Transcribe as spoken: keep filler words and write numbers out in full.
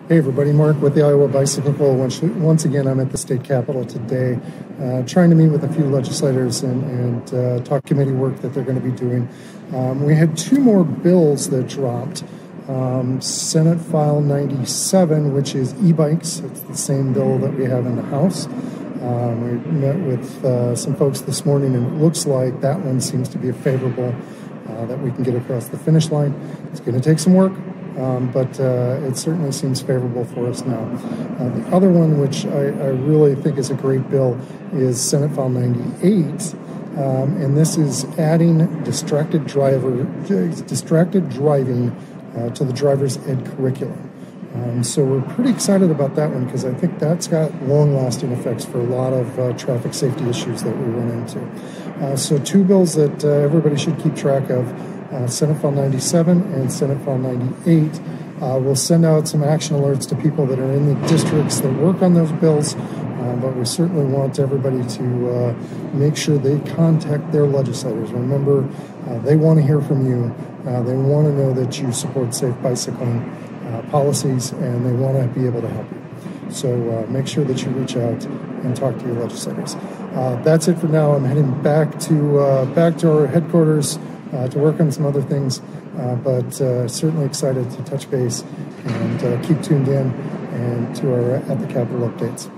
Hey everybody, Mark with the Iowa Bicycle Coalition. Once, once again, I'm at the state capitol today, uh, trying to meet with a few legislators and, and uh, talk committee work that they're going to be doing. Um, we had two more bills that dropped. Um, Senate File ninety-seven, which is e-bikes. It's the same bill that we have in the House. Um, we met with uh, some folks this morning, and it looks like that one seems to be a favorable uh, that we can get across the finish line. It's going to take some work. Um, but uh, it certainly seems favorable for us now. Uh, the other one, which I, I really think is a great bill, is Senate File ninety-eight, um, and this is adding distracted driver, distracted driving uh, to the driver's ed curriculum. Um, so we're pretty excited about that one because I think that's got long-lasting effects for a lot of uh, traffic safety issues that we run into. Uh, so two bills that uh, everybody should keep track of. Uh, Senate File ninety-seven and Senate File ninety-eight. Uh, we'll send out some action alerts to people that are in the districts that work on those bills, uh, but we certainly want everybody to uh, make sure they contact their legislators. Remember, uh, they want to hear from you. Uh, they want to know that you support safe bicycling uh, policies, and they want to be able to help you. So uh, make sure that you reach out and talk to your legislators. Uh, that's it for now. I'm heading back to uh, back to our headquarters Uh, to work on some other things, uh, but uh, certainly excited to touch base and uh, keep tuned in and to our At the Capitol updates.